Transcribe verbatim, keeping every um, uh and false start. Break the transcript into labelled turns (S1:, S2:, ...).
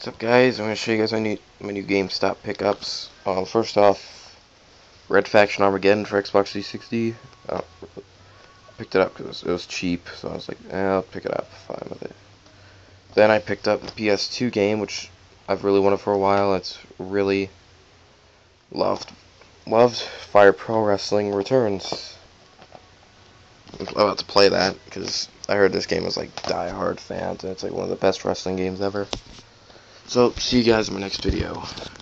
S1: What's up, guys? I'm going to show you guys my new, my new Gamestop Pickups. Um, first off, Red Faction Armageddon for Xbox three sixty. Uh, picked it up because it was cheap, so I was like, eh, I'll pick it up, fine with it. Then I picked up the P S two game, which I've really wanted for a while. It's really loved. Loved Fire Pro Wrestling Returns. I'm about to play that because I heard this game was like die-hard fans, and it's like one of the best wrestling games ever. So, see you guys in my next video.